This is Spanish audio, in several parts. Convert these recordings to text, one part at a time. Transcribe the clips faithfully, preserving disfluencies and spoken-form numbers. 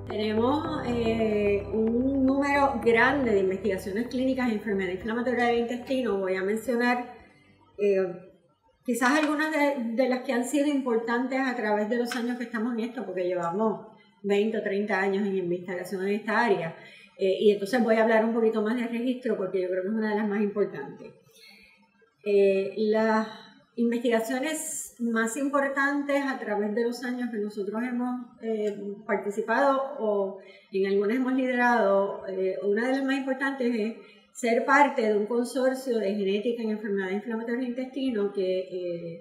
Tenemos eh, un número grande de investigaciones clínicas en enfermedad inflamatoria del intestino. Voy a mencionar eh, quizás algunas de, de las que han sido importantes a través de los años que estamos en esto, porque llevamos veinte o treinta años en investigación en esta área. Eh, y entonces voy a hablar un poquito más del registro porque yo creo que es una de las más importantes. Eh, las investigaciones más importantes a través de los años que nosotros hemos eh, participado o en algunas hemos liderado, eh, una de las más importantes es ser parte de un consorcio de genética en enfermedades inflamatorias del intestino que eh,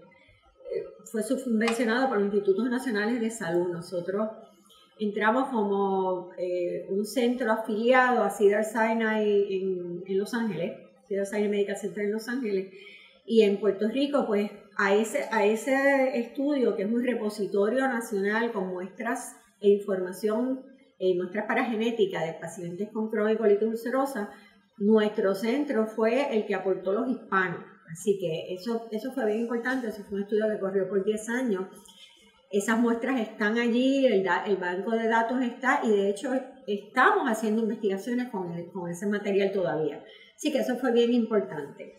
fue subvencionado por los Institutos Nacionales de Salud. Nosotros entramos como eh, un centro afiliado a Cedars-Sinai en, en Los Ángeles, Cedars-Sinai Medical Center en Los Ángeles, y en Puerto Rico, pues a ese, a ese estudio, que es un repositorio nacional con muestras e información, eh, muestras para genética de pacientes con Crohn y colitis ulcerosa, nuestro centro fue el que aportó los hispanos. Así que eso, eso fue bien importante, eso fue un estudio que corrió por diez años. Esas muestras están allí, el, el banco de datos está, y de hecho estamos haciendo investigaciones con, el, con ese material todavía. Así que eso fue bien importante.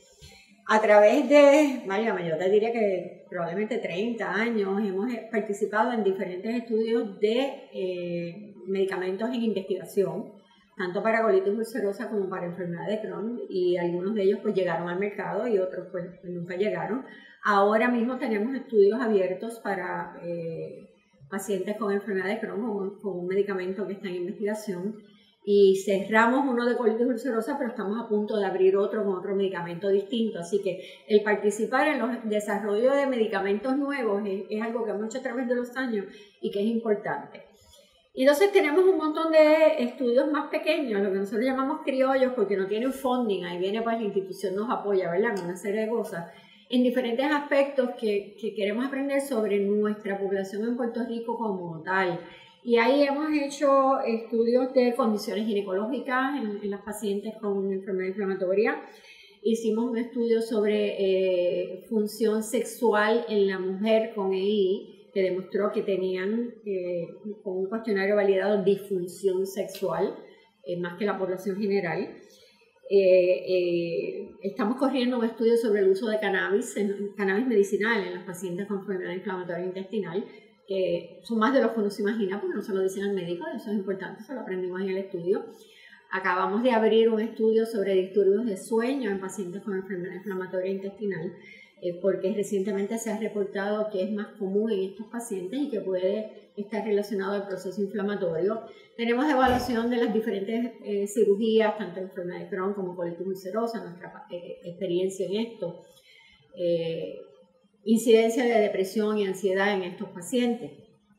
A través de, válgame, yo te diría que probablemente treinta años hemos participado en diferentes estudios de eh, medicamentos en investigación, tanto para colitis ulcerosa como para enfermedad de Crohn, y algunos de ellos pues llegaron al mercado y otros pues nunca llegaron. Ahora mismo tenemos estudios abiertos para eh, pacientes con enfermedad de Crohn con, con un medicamento que está en investigación. Y cerramos uno de colitis ulcerosa, pero estamos a punto de abrir otro con otro medicamento distinto. Así que el participar en los desarrollos de medicamentos nuevos es, es algo que hemos hecho a través de los años y que es importante. Y entonces tenemos un montón de estudios más pequeños, lo que nosotros llamamos criollos, porque no tienen funding. Ahí viene, pues la institución nos apoya, ¿verdad?, en una serie de cosas, en diferentes aspectos que, que queremos aprender sobre nuestra población en Puerto Rico como tal. Y ahí hemos hecho estudios de condiciones ginecológicas en, en las pacientes con enfermedad inflamatoria. Hicimos un estudio sobre eh, función sexual en la mujer con E I, que demostró que tenían, eh, con un cuestionario validado, disfunción sexual, eh, más que la población general. Eh, eh, estamos corriendo un estudio sobre el uso de cannabis, en, cannabis medicinal en las pacientes con enfermedad inflamatoria intestinal, que son más de los que uno se imagina, porque no se lo dicen al médico, eso es importante, eso lo aprendimos en el estudio. Acabamos de abrir un estudio sobre disturbios de sueño en pacientes con enfermedad inflamatoria intestinal, eh, porque recientemente se ha reportado que es más común en estos pacientes y que puede estar relacionado al proceso inflamatorio. Tenemos evaluación de las diferentes eh, cirugías, tanto en enfermedad de Crohn como colitis ulcerosa, nuestra eh, experiencia en esto. Eh, incidencia de depresión y ansiedad en estos pacientes.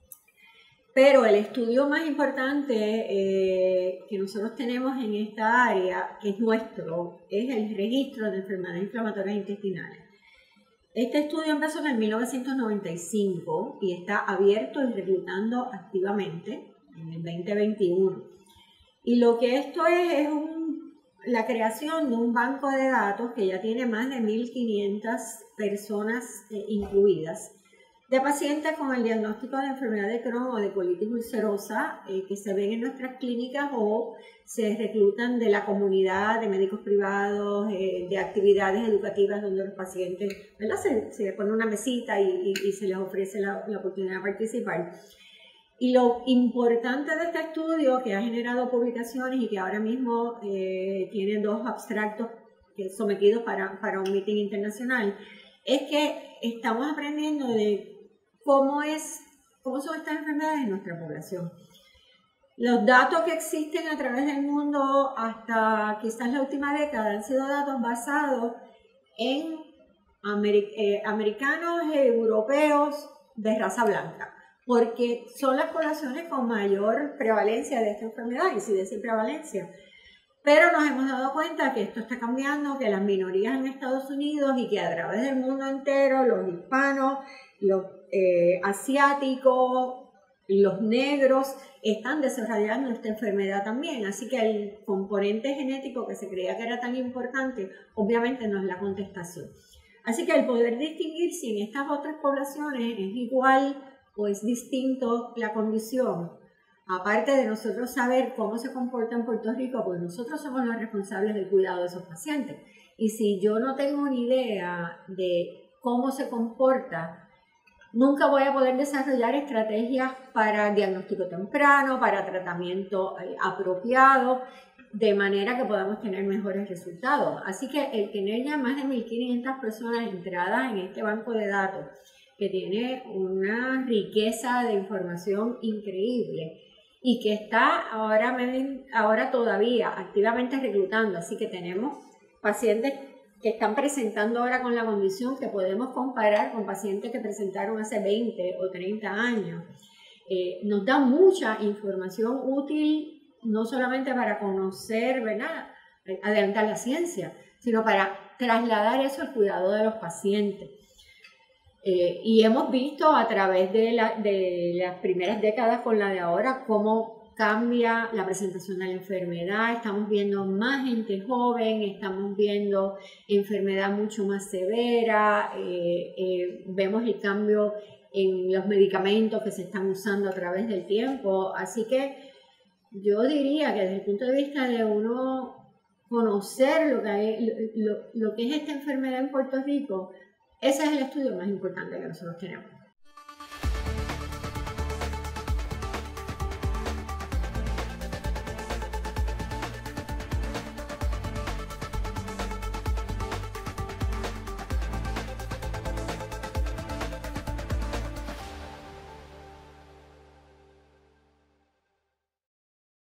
Pero el estudio más importante eh, que nosotros tenemos en esta área, que es nuestro, es el registro de enfermedades inflamatorias intestinales. Este estudio empezó en el mil novecientos noventa y cinco y está abierto y reclutando activamente en el veinte veintiuno. Y lo que esto es, es un la creación de un banco de datos que ya tiene más de mil quinientas personas eh, incluidas, de pacientes con el diagnóstico de enfermedad de Crohn o de colitis ulcerosa eh, que se ven en nuestras clínicas o se reclutan de la comunidad, de médicos privados, eh, de actividades educativas donde los pacientes, ¿verdad?, se, se pone una mesita y, y, y se les ofrece la, la oportunidad de participar. Y lo importante de este estudio, que ha generado publicaciones y que ahora mismo eh, tiene dos abstractos que sometidos para, para un meeting internacional, es que estamos aprendiendo de cómo, es, cómo son estas enfermedades en nuestra población. Los datos que existen a través del mundo hasta quizás la última década han sido datos basados en amer, eh, americanos y europeos de raza blanca, porque son las poblaciones con mayor prevalencia de esta enfermedad, incidencia y prevalencia. Pero nos hemos dado cuenta que esto está cambiando, que las minorías en Estados Unidos y que a través del mundo entero, los hispanos, los eh, asiáticos, los negros, están desarrollando esta enfermedad también. Así que el componente genético que se creía que era tan importante, obviamente no es la contestación. Así que el poder distinguir si en estas otras poblaciones es igual o es distinto la condición, aparte de nosotros saber cómo se comporta en Puerto Rico, pues nosotros somos los responsables del cuidado de esos pacientes. Y si yo no tengo una idea de cómo se comporta, nunca voy a poder desarrollar estrategias para diagnóstico temprano, para tratamiento apropiado, de manera que podamos tener mejores resultados. Así que el tener ya más de mil quinientas personas entradas en este banco de datos, que tiene una riqueza de información increíble y que está ahora, ahora todavía activamente reclutando, así que tenemos pacientes que están presentando ahora con la condición que podemos comparar con pacientes que presentaron hace veinte o treinta años. Eh, nos da mucha información útil, no solamente para conocer, ¿verdad?, adelantar la ciencia, sino para trasladar eso al cuidado de los pacientes. Eh, y hemos visto a través de, la, de las primeras décadas con la de ahora cómo cambia la presentación de la enfermedad. Estamos viendo más gente joven, estamos viendo enfermedad mucho más severa, eh, eh, vemos el cambio en los medicamentos que se están usando a través del tiempo. Así que yo diría que desde el punto de vista de uno conocer lo que, hay, lo, lo que es esta enfermedad en Puerto Rico, ese es el estudio más importante que nosotros tenemos.